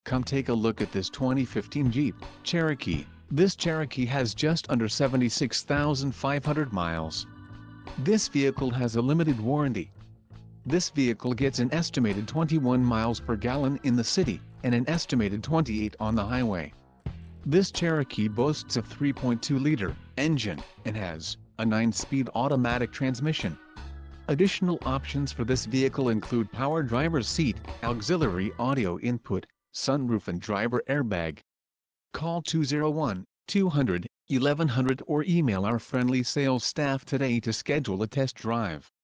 Come take a look at this 2015 Jeep Cherokee. This Cherokee has just under 76,500 miles. This vehicle has a limited warranty. This vehicle gets an estimated 21 miles per gallon in the city, and an estimated 28 on the highway. This Cherokee boasts a 3.2-liter engine, and has a 9-speed automatic transmission. Additional options for this vehicle include power driver's seat, auxiliary audio input, sunroof and driver airbag. Call 201-200-1100 or email our friendly sales staff today to schedule a test drive.